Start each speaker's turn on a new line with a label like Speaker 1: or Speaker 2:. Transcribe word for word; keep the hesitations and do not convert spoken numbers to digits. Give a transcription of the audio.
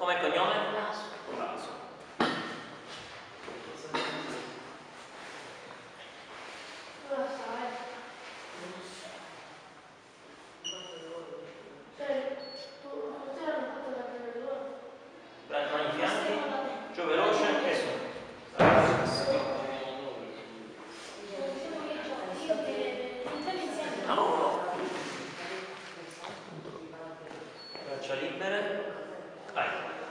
Speaker 1: Come cognome? Raso. Branco in fianchi, giù veloce e su. No, no. Braccia libere. Vai.